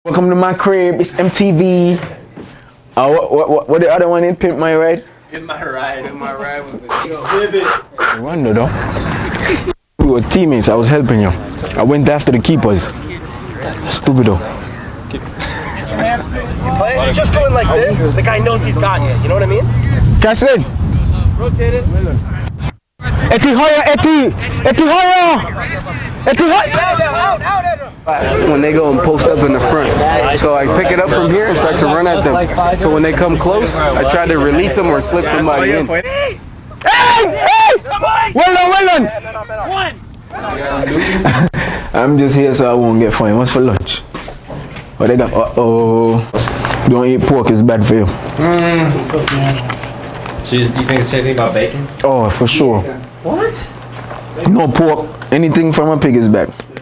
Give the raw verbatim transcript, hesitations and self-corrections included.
Welcome to my crib. It's M T V. Uh, what, what, what, what the other one in Pimp My Ride? Pimp My Ride. Pimp My Ride was a exhibit. I wonder though. We were teammates. I was helping you. I went after the keepers. Stupid though. You're just going like this. The guy knows he's got you. You know what I mean? Caslin. Rotate it. Eti Hoya, Eti, Eti Hoya, Eti Hoya. When they go and post up in the front, so I pick it up from here and start to run at them. So when they come close, I try to release them or slip somebody in. Hey, hey! Well done, well done. One. I'm just here so I won't get fined. What's for lunch? What they got? Uh oh. Don't eat pork, it's bad for you. Mm. So you, you think the same thing about bacon? Oh, for sure. What? No pork. Anything from a pig is bad.